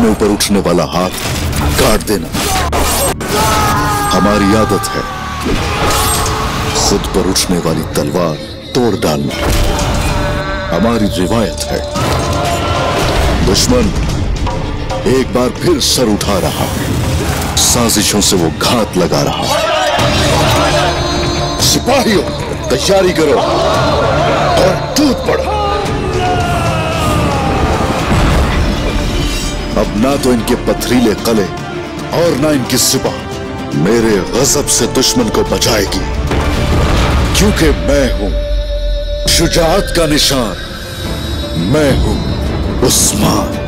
अपने ऊपर उठने वाला हाथ काट देना हमारी आदत है। खुद पर उठने वाली तलवार तोड़ डालना हमारी रिवायत है। दुश्मन एक बार फिर सर उठा रहा है, साजिशों से वो घात लगा रहा है। सिपाहियों तैयारी करो और टूट पड़ो। अब ना तो इनके पथरीले कले और ना इनकी सिपा मेरे गजब से दुश्मन को बचाएगी, क्योंकि मैं हूं शुजाअत का निशान, मैं हूं उस्मान।